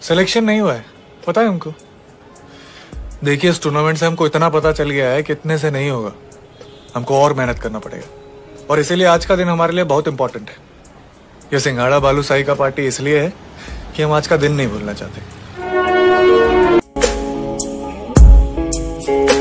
Selection नहीं हुआ है, पता है हमको। देखिए, इस टूर्नामेंट से हमको इतना पता चल गया है कि इतने से नहीं होगा, हमको और मेहनत करना पड़ेगा। और इसीलिए आज का दिन हमारे लिए बहुत इंपॉर्टेंट है। ये सिंघाड़ा बालू साई का पार्टी इसलिए है कि हम आज का दिन नहीं भूलना चाहते।